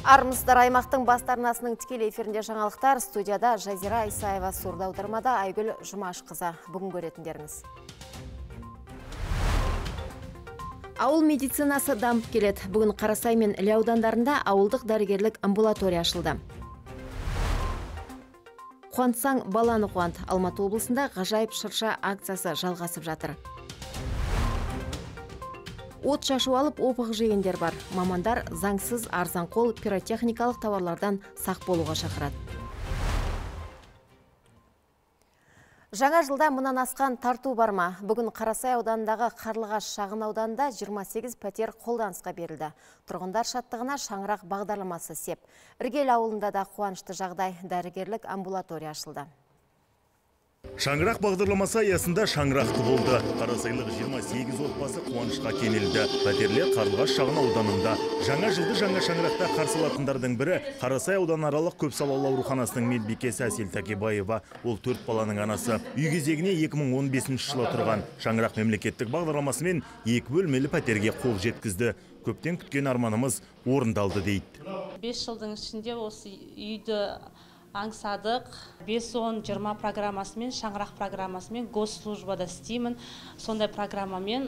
Армысыздар, аймақтың бастарнасының тікелей эфирінде жаңалықтар. Студияда Жазира Исаева, сурда аудармада Айгүл Жұмашқызы. Бүгін көретіндеріңіз. Ауыл медицинасы дамып келеді. Бүгін Қарасай мен Іле аудандарында ауылдық дәрігерлік амбулатория ашылды. Қуантсаң баланы қуант. Алматы облысында ғажайып шырша акциясы жалғасып жатыр. От шашу алып опық жегендер бар. Мамандар заңсыз арзанқол пиротехникалық тауарлардан сақ болуға шақырады. Жаңа жылда мұнан асқан тарту бар ма? Бүгін Қарасай ауданындағы Қарлығаш шағын ауданында 28 пәтер қолданысқа берілді. Тұрғындар шаттығына шаңырақ бағдарламасы сеп. Іргел ауылында да қуанышты жағдай, дәрігерлік амбулатория ашылды. Шаңырақ бағдарламасы аясында шаңырақты болды. Қарасайлық 28 отбасы қуанышқа кенелді. Пәтерлер Қарлығаш шағын ауданында. Жаңа жылды жаңа шаңырақта қарсы алатындардың бірі Қарасай ауданаралық көпсалалы ауруханасының медбикесі Әсел Такебаева. Ол 4 баланың анасы. Үй кезегіне 2015 жылы тұрған. Шаңырақ мемлекеттік бағдарламасымен 2 бөлмелі пәтерге қол жеткізді. Көптен күткен арманымыз орындалды дейді. 5 жылдың ішінде осы үйді аңсадық. 5-10-20 программасымен, шаңырақ программасымен госслужбада істеймін. Сондай программамен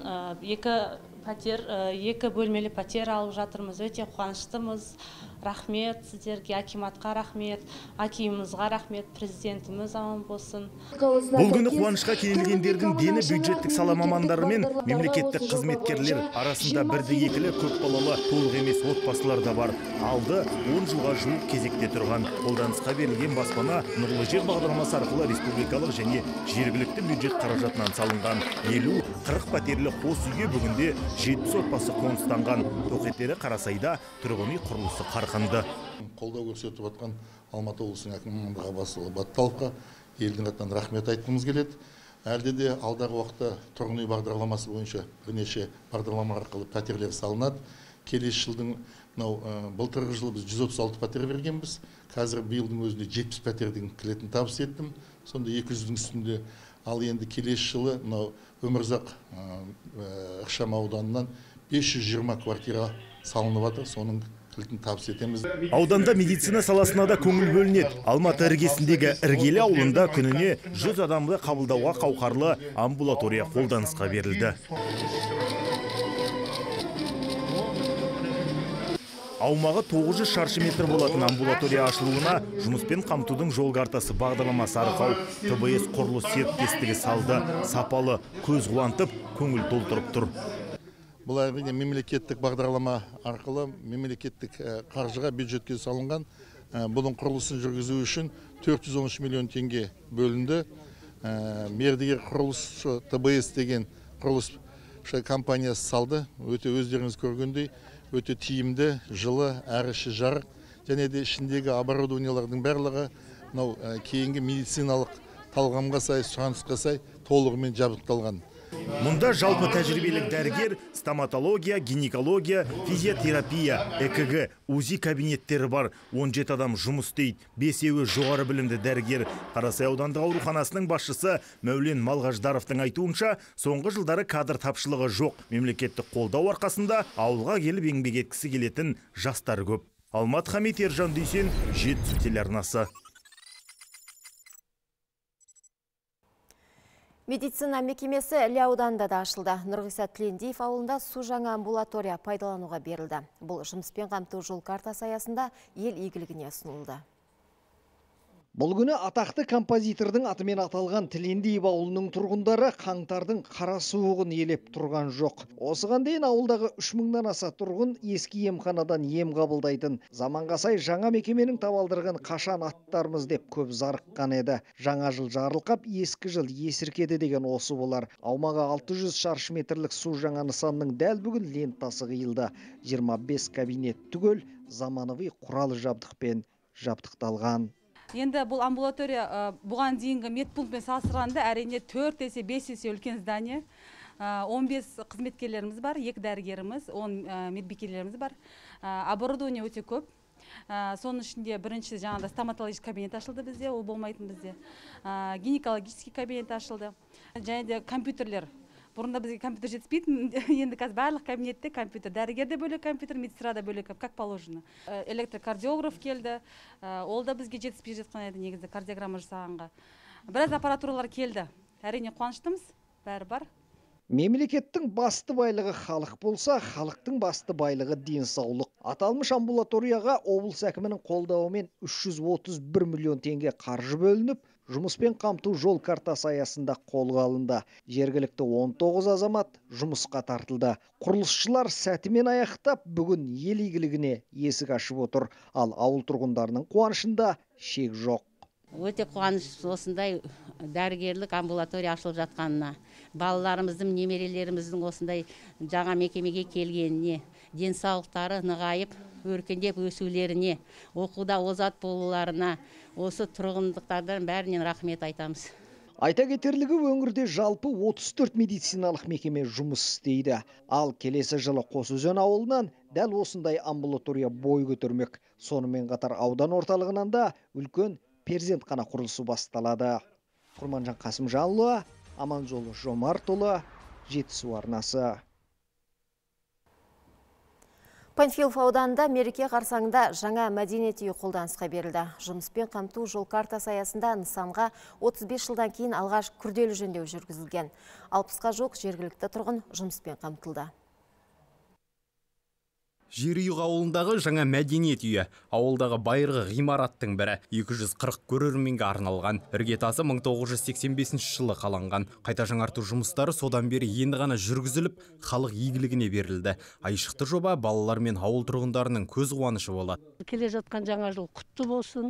2 бөлмелі пәтер алып жатырмыз. Өте қуаныштымыз. Рахмет сіздерге, акиматқа рахмет, акимымызға рахмет, президентіміз аман болсын. Бұл күні қуанышқа кенелгендердің дені бюджеттік сала мамандары мен мемлекеттік қызметкерлер арасында бірді-екілі көп балалы толық емес отбасылар да бар. Алды 10 жылға жуық кезекте тұрған. Қолданысқа берілген баспана Нұрлы жер бағдарламасы арқылы республикалық және жергілікті бюджет қаражатынан салынған. 50-40 пәтерлі қос үйге бүгінде 70 отбасы қоныстанған. Тоқетері Қарасайда тұрғын үй құрылысы қарқынды. Қолдау көрсетіп жатқан Алматы облысының әкімі Ғаббасұлы Батталовқа елдің атынан рахмет айтқымыз келеді. Әлде де алдағы уақытта тұрғын үй бағдарламасы бойынша бірнеше бағдарлама арқылы пәтерлер салынады. Келесі жылдың былтырғы жылы біз 136 пәтер бергенбіз. Қазір биылдың өзінде 70 пәтердің кілетін табыс еттім. Сонда 200-дің үстінде. Ал енді келесі жылы Өмірзақ ықшам ауданынан 520 квартира салынып жатыр. Соның кілтін табыс етеміз. Ауданда медицина саласына да көңіл бөлінеді. Алматы іргесіндегі Іргелі ауылында күніне 100 адамды қабылдауға қауқарлы амбулатория қолданысқа берілді. Аумағы 900 шаршы метр болатын амбулатория ашылуына жұмыспен қамтудың жол картасы бағдарламасы арқау ТБС құрылыс серіктестігі салды. Сапалы, көз қуантып, көңіл толтырып тұр. Бұл әрине мемлекеттік бағдарлама арқылы мемлекеттік қаржыға бюджетке салынған. Бұның құрылысын жүргізу үшін 413 миллион теңге бөлінді. Мердігер құрылыс ТБС деген құрылыс компаниясы салды. Өте өздеріңіз көргендей, өте тиімді, жылы, әріші жарық, және де ішіндегі оборудованиялардың барлығы кейінгі медициналық талғамға сай, сұранысқа сай толығымен жабдықталған. Мұнда жалпы тәжірибелік дәрігер, стоматология, гинекология, физиотерапия, ЭКГ, УЗИ кабинеттері бар. 17 адам жұмыс істейді. 5-еуі жоғары білімді дәрігер. Қарасай аудандық ауруханасының басшысы Мәулен Малғаждаровтың айтуынша, соңғы жылдары кадр тапшылығы жоқ. Мемлекеттік қолдау арқасында ауылға келіп еңбек еткісі келетін жастар көп. Алмат Хамит, Ержан Дүйсен, Жетісу телеарнасы. Медицина мекемесі Іле ауданында да ашылды. Нұрғиса Тілендиев ауылында су жаңа амбулатория пайдалануға берілді. Бұл жұмыспен қамту жол картасы аясында ел игілігіне ұсынылды. Бұл күні атақты композитордың атымен аталған Тілендиев ауылының тұрғындары қаңтардың қара суығын елеп тұрған жоқ. Осыған дейін ауылдағы 3000-нан аса тұрғын ескі емханадан ем қабылдайтын. Заманға сай жаңа мекеменің табалдырығын қашан аттармыз деп көп зарыққан еді. Жаңа жыл жарылқап, ескі жыл есіркеді деген осы болар. Аумағы 600 шаршы метрлік су жаңа нысанның дәл бүгін лентасы қиылды. 25 кабинет түгел заманауи құрал жабдықпен жабдықталған. Енді бұл амбулатория бұған дейінгі медпунктпен салыстырғанда әрине 4 есе 5 есе үлкен здание. 15 қызметкерлеріміз бар, 2 дәрігеріміз, 10 медбикелеріміз бар. Оборудование өте көп. Соның ішінде бірінші жаңағыда стоматологический кабинет ашылды бізде, ол болмайтын бізде. Гинекологический кабинет ашылды. Және де компьютерлер Бұрында бізге компьютер жетіспейтін, енді қазір барлық кабинетте компьютер, дәрігерде бөлек компьютер, медсестрада бөлек, как положено. Электрокардиограф келді, ол да бізге жетіспей жатқан еді негізі кардиограмма жасағанға. Біраз аппаратуралар келді. Әрине қуаныштымыз, бәрі бар. Мемлекеттің басты байлығы халық болса, халықтың басты байлығы денсаулық. Аталмыш амбулаторияға облыс әкімінің қолдауымен 331 миллион теңге қаржы бөлініп, жұмыспен қамту жол картасы аясында қолға алынды. Жергілікті 19 азамат жұмысқа тартылды. Құрылысшылар сәтімен аяқтап, бүгін ел игілігіне есік ашып отыр. Ал ауыл тұрғындарының қуанышында шек жоқ. Өте қуаныш осындай дәрігерлік амбулатория ашылып жатқанына, балаларымыздың, немерелеріміздің осындай жаңа мекемеге келгеніне, денсаулықтары нығайып, өркендеп өсулеріне, оқуда озат болуларына, осы тұрғындықтардан бәрінен рахмет айтамыз. Айта кетерлігі, өңірде жалпы 34 медициналық мекеме жұмыс істейді. Ал келесі жылы Қосөзен ауылынан дәл осындай амбулатория бой көтермек. Сонымен қатар аудан орталығынан да үлкен перзентхана құрылысы басталады. Құрманжан Қасымжанұлы, Аманжолы Жомартұлы, Жетісу арнасы. Панфилов ауданында мереке қарсаңында жаңа мәдениет үйі қолданысқа берілді. Жұмыспен қамту жол картасы аясында нысанға 35 жылдан кейін алғаш күрделі жөндеу жүргізілген. 60-қа жоқ жергілікті тұрғын жұмыспен қамтылды. Жерұйық ауылындағы жаңа мәдениет үйі ауылдағы байырғы ғимараттың бірі. 240 көрерменге арналған. Іргетасы 1985 жылы қаланған. Қайта жаңарту жұмыстары содан бері енді ғана жүргізіліп, халық игілігіне берілді. Айшықты жоба балалар мен ауыл тұрғындарының көз қуанышы болады. Келе жатқан жаңа жыл құтты болсын.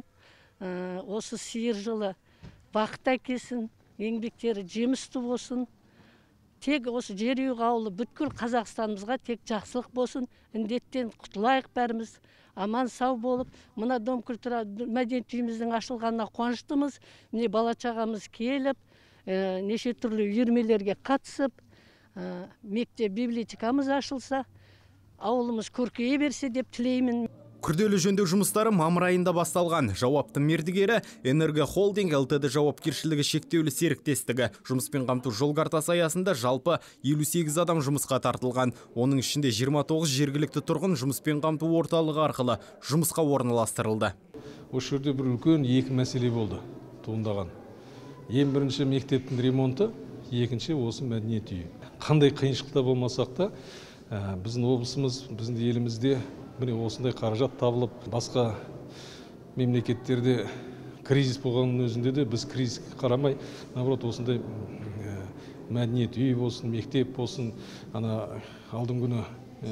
Осы сиыр жылы бақыт әкелсін, еңбектері жемісті болсын. Тек осы Жерұйық ауылы бүткіл Қазақстанымызға тек жақсылық болсын, індеттен құтылайық бәріміз, аман сау болып, мына Дом культура мәдениет үйіміздің ашылғанына қуаныштымыз. Міне бала шағамыз келіп, неше түрлі үйірмелерге қатысып, мектеп библиотекамыз ашылса, ауылымыз көркейе берсе деп тілеймін. Күрделі жөндеу жұмыстары мамыр айында басталған. Жауапты мердігері Энерго Холдинг ЛТД жауапкершілігі шектеулі серіктестігі. Жұмыспен қамту жол картасы аясында жалпы 58 адам жұмысқа тартылған. Оның ішінде 29 жергілікті тұрғын жұмыспен қамту орталығы арқылы жұмысқа орналастырылды. Осы жерде бір үлкен екі мәселе болды туындаған. Ең бірінші мектептің ремонты, екінші осы мәдениет үйі. Қандай қиыншылықта болмасақ та, біздің облысымыз, біздің елімізде міне осындай қаражат табылып, басқа мемлекеттерде кризис болғанның өзінде де біз кризиске қарамай, наоборот, осындай мәдениет үй болсын, мектеп болсын, ана алдың күні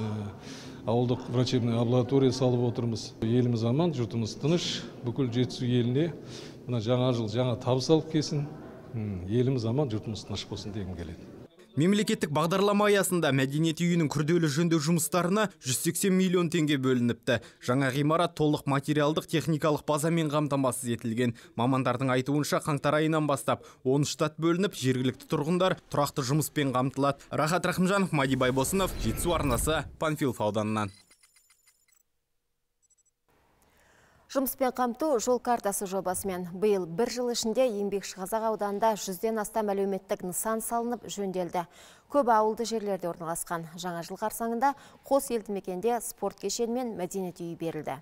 ауылдық врачебный амбулатория салып отырмыз. Еліміз аман, жұртымыз тыныш, бүкіл Жетісу еліне мына жаңа жыл жаңа табыс алып келсін, еліміз аман, жұртымыз тыныш болсын дегім келеді. Мемлекеттік бағдарлама аясында мәдениет үйінің күрделі жөндеу жұмыстарына 180 миллион теңге бөлініпті. Жаңа ғимарат толық материалдық техникалық базамен қамтамасыз етілген. Мамандардың айтуынша қаңтар айынан бастап 10 штат бөлініп, жергілікті тұрғындар тұрақты жұмыспен қамтылады. Рахат Рахымжанов, Мади Байбосынов, Жетісу арнасы, Панфилов ауданынан. Жұмыспен қамту жол картасы жобасымен биыл бір жыл ішінде Еңбекші Қазақ ауданында 100-ден астам әлеуметтік нысан салынып жөнделді. Көп ауылды жерлерде орналасқан. Жаңа жыл қарсаңында қос елді мекенде спорт кешені мен мәдениет үйі берілді.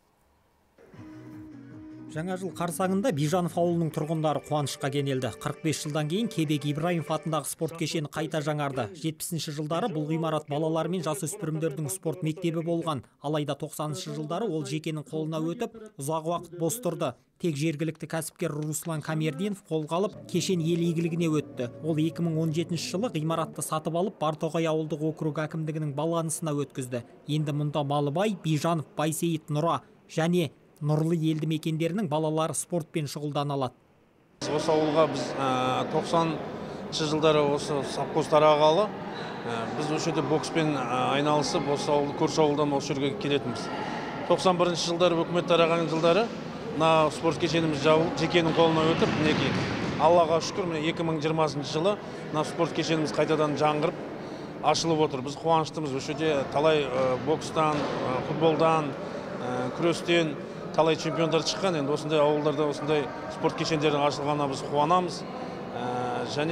Жаңа жыл қарсаңында Бижанов ауылының тұрғындары қуанышқа кенелді. 45 жылдан кейін Кебек Ибраимов атындағы спорт кешені қайта жаңарды. 70-ші жылдары бұл ғимарат балалар мен жасөспірімдердің спорт мектебі болған. Алайда 90-ші жылдары ол жекенің қолына өтіп, ұзақ уақыт бос тұрды. Тек жергілікті кәсіпкер Руслан Камердинов қолға алып, кешен ел игілігіне өтті. Ол 2017 жылы ғимаратты сатып алып, Бартоғай ауылдық округ әкімдігінің балансына өткізді. Енді мұнда Малыбай, Бижанов, Байсейіт, Нұра және Нұрлы елді мекендерінің балалары спортпен шұғылдана алады. Осы ауылға біз 90-ші жылдары осы совхоз тарағалы, біз осы жерде бокспен айналысып, осы ауылды көрші ауылдан осы жерге келетіміз. 91-ші жылдары өкімет тараған жылдары мына спорт кешеніміз жекенің қолына өтіп, мінекей Аллаға шүкір, 2020 жылы мына спорт кешеніміз қайтадан жаңғырып ашылып отыр. Біз қуаныштымыз. Осы жерде талай бокстан, футболдан, күрестен талай чемпиондар шыққан. Енді осындай ауылдарда осындай спорт кешендердің ашылғанына біз қуанамыз. Және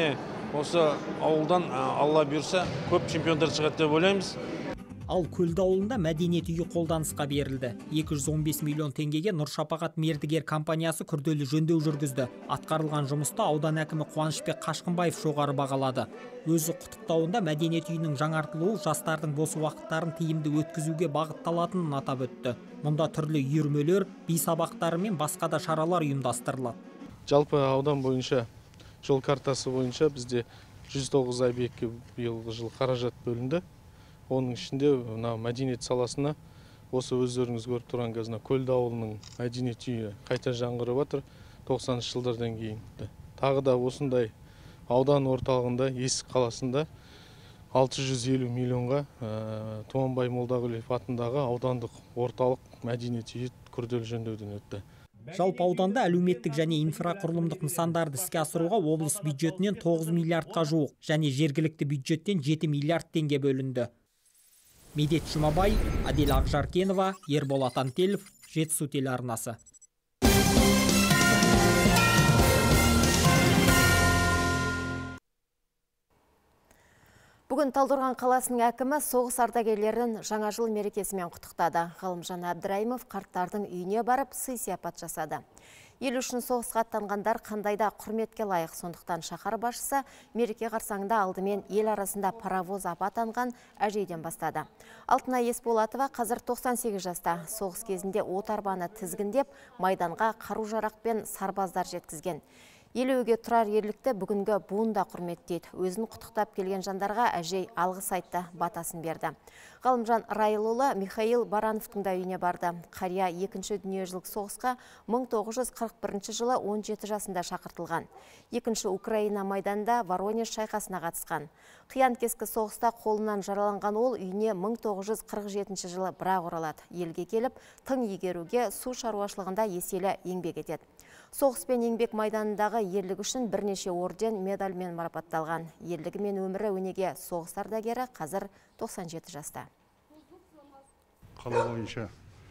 осы ауылдан алла бұйырса көп чемпиондар шығады деп ойлаймыз. Ал Көлді ауылында мәдениет үйі қолданысқа берілді. 215 миллион теңгеге Нұршапағат мердігер компаниясы күрделі жөндеу жүргізді. Атқарылған жұмысты аудан әкімі Қуанышбек Қашқынбаев жоғары бағалады. Өзі құттықтауында мәдениет үйінің жаңартылуы жастардың бос уақыттарын тиімді өткізуге бағытталатынын атап өтті. Мұнда түрлі үйірмелер, би сабақтары мен басқа да шаралар ұйымдастырылады. Жалпы аудан бойынша жол картасы бойынша бізде 109 объектке биылғы жыл қаражат бөлінді. Оның ішінде мәдениет саласына осы өздеріңіз көріп тұрған қазір Көлді ауылының мәдениет үйі қайта жаңғырып жатыр 90 жылдардан кейін. Тағы да осындай аудан орталығында Есік қаласында 650 миллионға Туанбай Молдағұлиев атындағы аудандық орталық мәдениет үйі күрделі жөндеуден өтті. Жалпы ауданда әлеуметтік және инфрақұрылымдық нысандарды іске асыруға облыс бюджетінен 9 миллиардқа жуық және жергілікті бюджеттен 7 миллиард теңге бөлінді. Медет Жұмабай, Адел Ақжаркенова, Ерболат Антелов, Жетісу телеарнасы. Бүгін Талдықорған қаласының әкімі соғыс ардагерлерін жаңа жыл мерекесімен құттықтады. Ғалымжан Әбдірайымов қарттардың үйіне барып сый-сияпат жасады. Ел үшін соғысқа аттанғандар қандайда құрметке лайық, сондықтан шаһар басшысы мереке қарсаңында алдымен ел арасында паровоз апатанған әжейден бастады. Алтынай Есболатова қазір 98 жаста. Соғыс кезінде от арбаны тізгіндеп, майданға қару-жарақ пен сарбаздар жеткізген. Елеуге тұрар ерлікті бүгінгі буында құрметтейді. Өзін құттықтап келген жандарға әжей алғыс айтты, батасын берді. Ғалымжан Райлұлы Михаил Барановтың да үйіне барды. Қария 2-ші дүниежүзілік соғысқа 1941 жылы 17 жасында шақыртылған. 2-ші Украина майданында Воронеж шайқасына қатысқан. Қиян кескі соғыста қолынан жараланған ол үйіне 1947 жылы бірақ оралады. Елге келіп, тың игеруге су шаруашылығында еселі еңбек етеді. Соғыс пен еңбек майданындағы ерлігі үшін бірнеше орден, медальмен марапатталған. Ерлігі мен өмірі өнеге соғыс ардагері қазір 97 жаста. Қала бойынша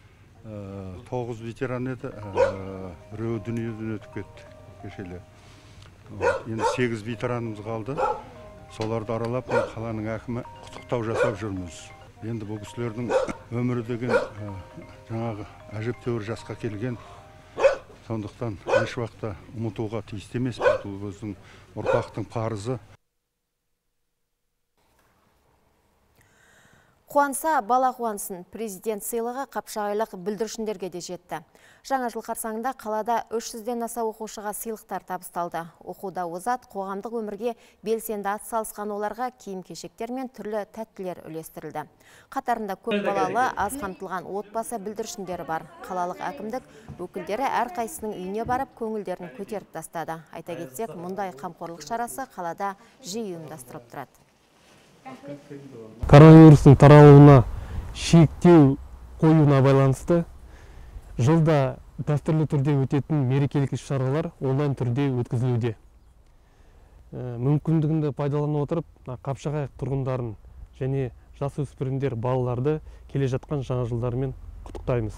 9 ветеран еді, біреуі дүниеден өтіп кетті кешелі. Енді 8 ветеранымыз қалды. Соларды аралап қаланың әкімі құттықтау жасап жүрміз. Енді бұл кісілердің өмірі деген жаңағы әжептәуір жасқа келген. Сондықтан еш уақытта ұмытуға тиісті емес, бұл өзінің ұрпақтың парызы. Қуанса, бала қуансын. Президент сыйлығы қапшағайлық бүлдіршіндерге де жетті. Жаңа жыл қарсаңында қалада 300-ден аса оқушыға сыйлықтар табысталды. Оқуда озат, қоғамдық өмірге белсенді атсалысқан оларға киім-кешектер мен түрлі тәттілер үлестірілді. Қатарында көп балалы, аз қамтылған отбасы бүлдіршіндері бар. Қалалық әкімдік өкілдері әрқайсының үйіне барып көңілдерін көтеріп тастады. Айта кетсек, мұндай қамқорлық шарасы қалада жиі ұйымдастырылып тұрады. Коронавирустың таралуына шектеу қоюына байланысты жылда дәстүрлі түрде өтетін мерекелік іс-шаралар онлайн түрде өткізілуде. Мүмкіндігінді пайдалана отырып, Қапшағай тұрғындарын және жасөспірімдер балаларды келе жатқан жаңа жылдарымен құттықтаймыз.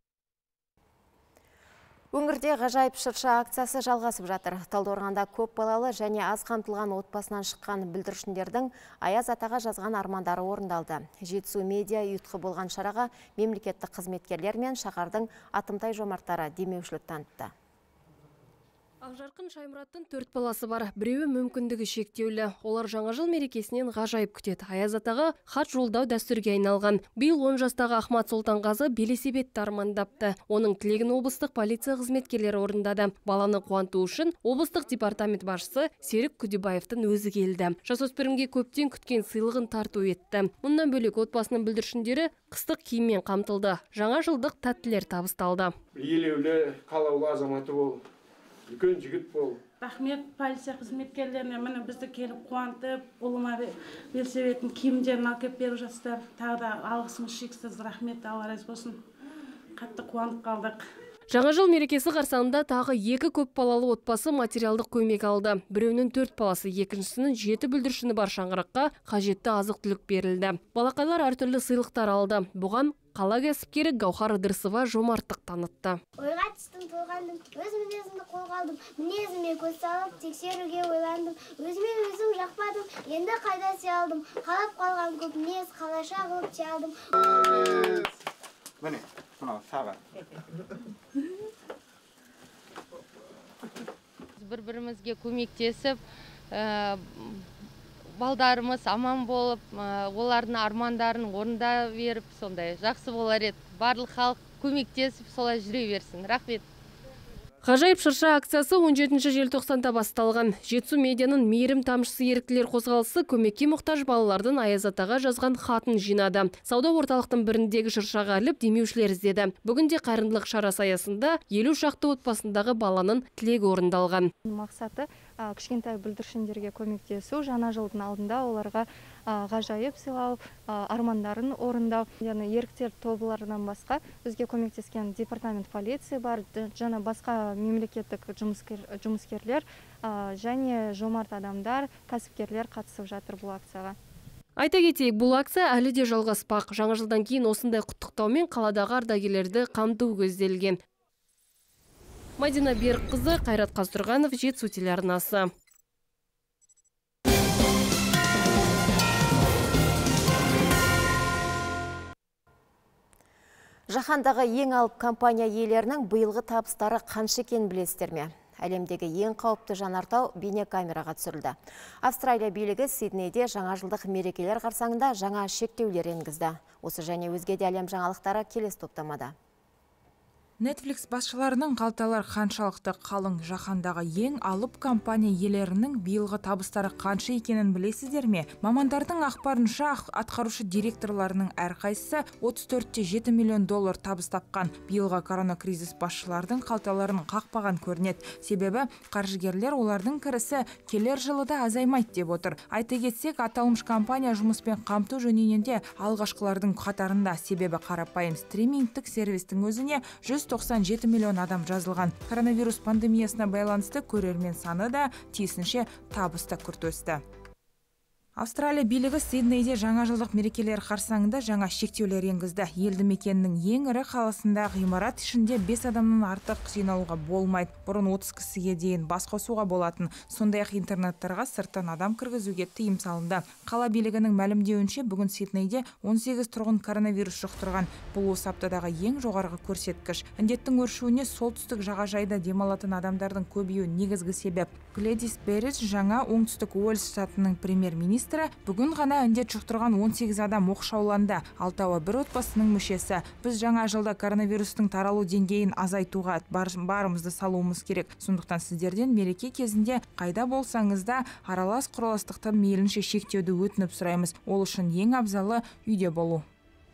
Өңірде ғажайып шырша акциясы жалғасып жатыр. Талдықорғанда көп балалы және аз қамтылған отбасынан шыққан бүлдіршіндердің Аяз атаға жазған армандары орындалды. Жетісу медиа ұйытқы болған шараға мемлекеттік қызметкерлер мен шаһардың атымтай жомарттары демеушілік танытты. Ақжарқын Шаймұраттың 4 баласы бар. Біреуі мүмкіндігі шектеулі. Олар жаңа жыл мерекесінен ғажайып күтеді. Аяз атаға хат жолдау дәстүрге айналған. Биыл 10 жастағы Ахмат Солтанғазы велосипедті армандапты. Оның тілегін облыстық полиция қызметкерлері орындады. Баланы қуанту үшін облыстық департамент басшысы Серік Күдебаевтың өзі келді. Жасөспірімге көптен күткен сыйлығын тарту етті. Мұндан бөлек отбасының бүлдіршіндері қыстық киіммен қамтылды. Жаңа жылдық тәттілер табысталды. Елеулі, қалаулы азаматы бол. Үлкен жігіт бол. Рахмет полиция қызметкерлеріне, міне бізді келіп қуантып, ұлыма велосипедтің киімдерін алып беріп жатсыздар. Тағы да алғысымыз шексіз, рахмет, Алла разы болсын. Қатты қуанып қалдық. Жаңа жыл мерекесі қарсаңында тағы 2 көп балалы отбасы материалдық көмек алды. Біреуінің 4 баласы, екіншісінің 7 бүлдіршіні бар шаңыраққа қажетті азық-түлік берілді. Балақайлар әртүрлі сыйлықтар алды. Бұған қала кәсіпкері Гаухар Ыдырысова жомарттық танытты. Ойға түстім, қорқандым, өз мінезімді қолға алдым, мінезіме көз салып, тексеруге ойландым, өзіме өзім жақпадым, енді қайда сый алдым, қалап қалған көп мінез, қалайша қылып тие алдым. Міне, мынау саған. Бір-бірімізге көмектесіп, балдарымыз аман болып, олардың армандарын орында беріп, сондай жақсы болар еді. Барлық халық көмектесіп, солай жүре берсін. Рахмет. Ғажайып шырша акциясы 17 желтоқсанда басталған. Жетісу медианың мейірім тамшысы еріктілер қозғалысы көмекке мұқтаж балалардың Аяз атаға жазған хатын жинады. Сауда орталықтың біріндегі шыршаға іліп демеушілер іздеді. Бүгінде қайырымдылық шарасы аясында 50 шақты отбасындағы баланың тілегі орындалған. Мақсаты кішкентай бүлдіршіндерге көмектесу, жаңа жылдың алдында оларға ғажайып сыйлау, армандарын орындау. Яғни еріктілер тобыларынан басқа бізге көмектескен департамент полиция бар, жаңа басқа мемлекеттік жұмыскерлер және жомарт адамдар, кәсіпкерлер қатысып жатыр бұл акцияға. Айта кетейік, бұл акция әлі де жалғаспақ. Жаңа жылдан кейін осындай құттықтаумен қаладағы ардагерлерді қамту көзделген. Мадина Берікқызы, Қайрат Қазтұрғанов, Жетісу телеарнасы. Жаһандағы ең алып компания иелерінің биылғы табыстары қанша екенін білесіздер ме? Әлемдегі ең қауіпті жанартау бейнекамераға түсірілді. Австралия билігі Сиднейде жаңа жылдық мерекелер қарсаңында жаңа шектеулер енгізді. Осы және өзге де әлем жаңалықтары келесі топтамада. Netflix басшыларының қалталар қаншалықты қалың, жаһандағы ең алып компания иелерінің биылғы табыстары қанша екенін білесіздер ме? Мамандардың ақпарынша атқарушы директорларының әрқайсысы 34,7 миллион доллар табыс тапқан. Биылғы коронакризис басшылардың қалталарын қақпаған көрінеді. Себебі қаржыгерлер олардың кірісі келер жылы да азаймайды деп отыр. Айта кетсек, аталмыш компания жұмыспен қамту жөнінен де алғашқылардың қатарында. Себебі қарапайым стримингтік сервистің өзіне 197 миллион адам жазылған. Коронавирус пандемиясына байланысты көрермен саны да тиісінше табыста күрт өсті. Австралия билігі Сиднейде жаңа жылдық мерекелер қарсаңында жаңа шектеулер енгізді. Елді мекеннің ең ірі қаласында ғимарат ішінде 5 адамнан артық жиналуға болмайды. Бұрын 30 кісіге дейін бас қосуға болатын. Сондай-ақ интернаттарға сырттан адам кіргізуге тыйым салынды. Қала билігінің мәлімдеуінше, бүгін Сиднейде 18 тұрғын коронавирус жұқтырған. Бұл осы аптадағы ең жоғарғы көрсеткіш. Індеттің өршуіне солтүстік жағажайда демалатын адамдардың көбеюі негізгі себеп. Глэдис Берридж жаңа оңтүстік Уэльс штатының премьер-министрі бүгін ғана індет жұқтырған 18 адам оқшауланды. Алтауы бір отбасының мүшесі. Біз жаңа жылда коронавирустың таралу деңгейін азайтуға барымызды салуымыз керек. Сондықтан сіздерден мереке кезінде қайда болсаңыз да аралас құраластықты мейлінше шектеуді өтініп сұраймыз. Ол үшін ең абзалы үйде болу.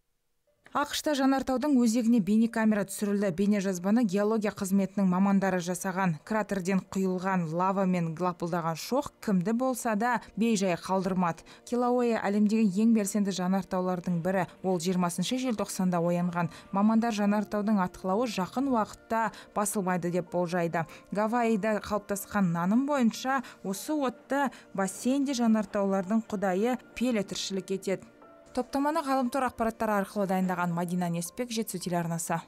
ақш-та жанартаудың өзегіне бейнекамера түсірілді. Бейнежазбаны геология қызметінің мамандары жасаған. Кратерден құйылған лава мен лапылдаған шоқ кімді болса да бей-жай қалдырмады. Килауэя әлемдегі ең белсенді жанартаулардың бірі. Ол 20 желтоқсанда оянған. Мамандар жанартаудың атқылауы жақын уақытта басылмайды деп болжайды. Гавайида қалыптасқан наным бойынша осы отты бассейнде жанартаулардың құдайы Пеле тіршілік етеді. Топтаманы ғаламтор ақпараттары арқылы дайындаған Мадина Неспек, Жетісу телеарнасы.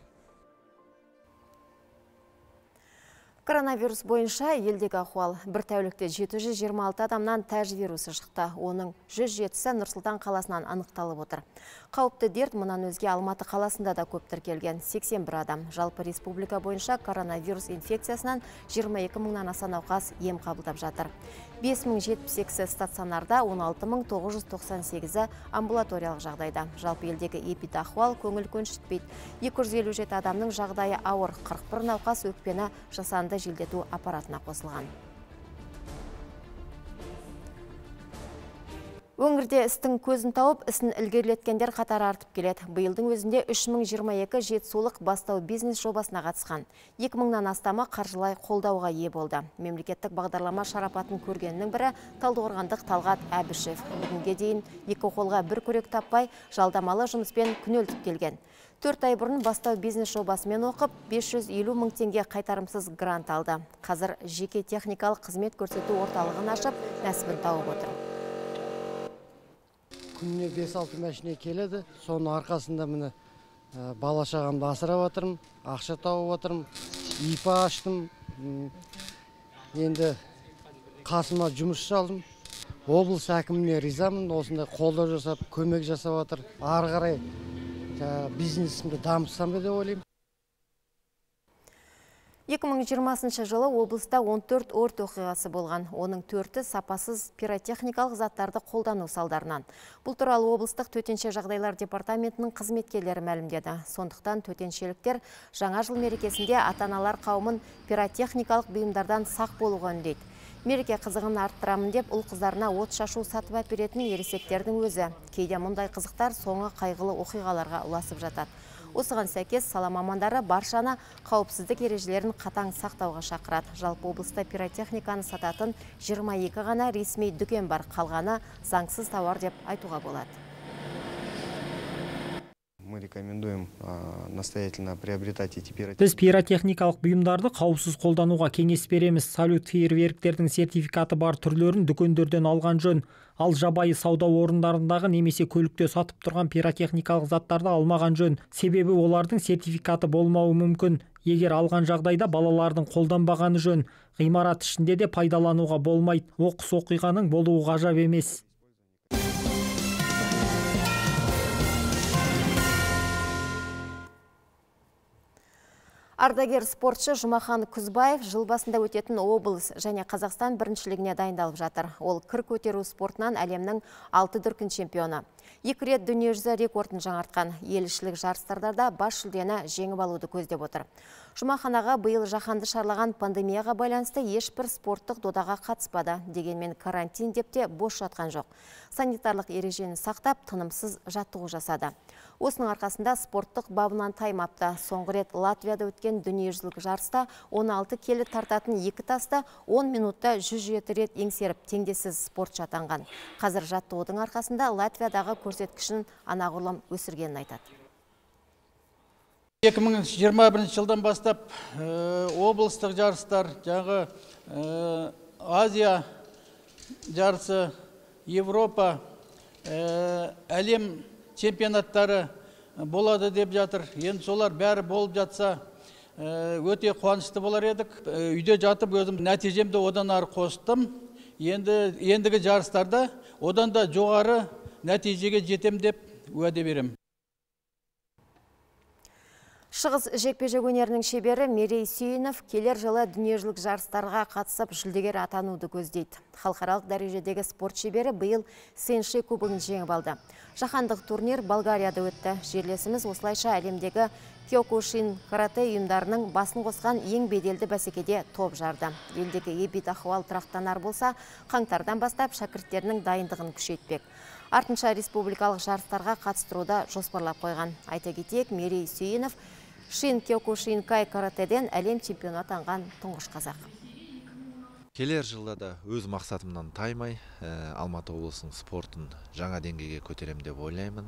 Коронавирус бойынша елдегі ахуал. Бір тәулікте 726 адамнан тәж вирусы шықты. Оның 107-сі Нұр-Сұлтан қаласынан анықталып отыр. Қауіпті дерт мұнан өзге Алматы қаласында да көп тіркелген 81 адам. Жалпы республика бойынша коронавирус инфекциясынан 22 мыңнан аса науқас ем қабылдап жатыр. 5078-сі стационарда, 16998-і амбулаториялық жағдайда. Жалпы елдегі эпидахуал көңіл көншітпейді. 257 адамның жағдайы ауыр, 41 науқас өкпені жасанды желдету аппаратына қосылған. Өңірде істің көзін тауып, ісін ілгерілеткендер қатары артып келеді. Биылдың өзінде 3022 жетісулық бастау бизнес жобасына қатысқан. 2000-нан астамы қаржылай қолдауға ие болды. Мемлекеттік бағдарлама шарапатын көргеннің бірі Талдықорғандық Талғат Әбішев. Бүгінге дейін екі қолға бір күрек таппай, жалдамалы жұмыспен күнелтіп келген. 4 ай бұрын бастау бизнес жобасымен оқып, 550 мың теңге қайтарымсыз грант алды. Қазір жеке техникалық қызмет көрсету орталығын ашып, нәсібін тауып отыр. Күніне 5-6 мәшіне келеді. Соның арқасында міне бала шағамды асырап отырмын, ақша тауып отырмын. ИПА аштым. Енді қасыма жұмысшы алдым. Облыс әкіміне ризамын, осындай қолдау жасап, көмек жасап жатыр. Ары қарай бизнесімді дамытсам деп ойлаймын. 2020 жылы облыста 14 өрт оқиғасы болған. Оның 4-і сапасыз пиротехникалық заттарды қолдану салдарынан. Бұл туралы облыстық төтенше жағдайлар департаментінің қызметкерлері мәлімдеді. Сондықтан төтеншеліктер жаңа жыл мерекесінде ата-аналар қауымын пиротехникалық бұйымдардан сақ болуға үндейді. Мереке қызығын арттырамын деп ұл-қыздарына от шашу сатып әперетін ересектердің өзі. Кейде мұндай қызықтар соңы қайғылы оқиғаларға ұласып жатады. Осыған сәйкес сала мамандары баршаны қауіпсіздік ережелерін қатаң сақтауға шақырады. Жалпы облыста пиротехниканы сататын 22 ғана ресми дүкен бар, қалғаны заңсыз тауар деп айтуға болады. Мы рекомендуем настоятельно приобретать эти пиротехники. Біз пиротехникалық бұйымдарды қауіпсіз қолдануға кеңес береміз. Салют фейерверктердің сертификаты бар түрлерін дүкендерден алған жөн. Ал жабайы сауда орындарындағы немесе көлікте сатып тұрған пиротехникалық заттарды алмаған жөн. Себебі олардың сертификаты болмауы мүмкін. Егер алған жағдайда балалардың қолданбағаны жөн. Ғимарат ішінде де пайдалануға болмайды. Оқыс оқиғаның болуы ғажап емес. Ардагер спортшы Жұмахан Күзбаев жыл басында өтетін облыс және Қазақстан біріншілігіне дайындалып жатыр. Ол кір көтеру спортынан әлемнің 6 дүркін чемпионы. 2 рет дүниежүзі рекордын жаңартқан. Елішілік жарыстарда бас жүлдені жеңіп алуды көздеп отыр. Жұмаханаға биыл жаһанды шарлаған пандемияға байланысты ешбір спорттық додаға қатыспады. Дегенмен карантин деп те бос жатқан жоқ. Санитарлық ережені сақтап, тынымсыз жаттығу жасады. Осының арқасында спорттық бабынан таймапты. Соңғы рет Латвияда өткен дүниежүзілік жарыста 16 келі тартатын 2 тасты 10 минутта 107 рет еңсеріп, теңдессіз спортшы атанған. Қазір жаттығудың арқасында Латвиядағы көрсеткішін анағұрлым өсіргенін айтады. 2021 жылдан бастап облыстық жарыстар, жаңағы Азия жарысы, Европа, әлем чемпионаттары болады деп жатыр. Енді солар бәрі болып жатса, өте қуанышты болар едік. Үйде жатып өзім нәтижемді одан ары қостым. Ендігі жарыстарда одан да жоғары нәтижеге жетем деп уәде берем. Шығыс жекпе-жек өнерінің шебері Мерей Сүйінов келер жылы дүниежүзілік жарыстарға қатысып жүлдегер атануды көздейді. Халықаралық дәрежедегі спорт шебері биыл Сенши кубогын жеңіп алды. Жаһандық турнир Болгарияда өтті. Жерлесіміз осылайша әлемдегі Киокушин карате ұйымдарының басын қосқан ең беделді бәсекеде топ жарды. Елдегі ебит ахуал тұрақтанар болса, қаңтардан бастап шәкірттерінің дайындығын күшейтпек. Артынша республикалық жарыстарға қатыстыруды жоспарлап қойған. Айта кетейік, Мерей Сүйінов Шин Киокушинкай каратеден әлем чемпионы атанған тұңғыш қазақ. Келер жылда да өз мақсатымнан таймай, Алматы облысының спортын жаңа деңгейге көтерем деп ойлаймын.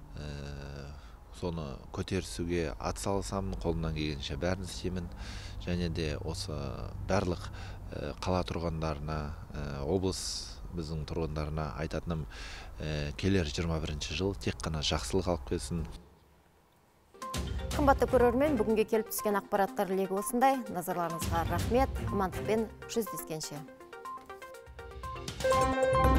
Соны көтерісуге атсалысамын, қолымнан келгенше бәрін істеймін. Және де осы барлық қала тұрғындарына, облыс біздің тұрғындарына айтатыным, келер 21 жыл тек қана жақсылық алып келсін. Қымбатты көрермен, бүгінге келіп түскен ақпараттар легі осындай. Назарларыңызға рахмет, амандықпен жүздескенше.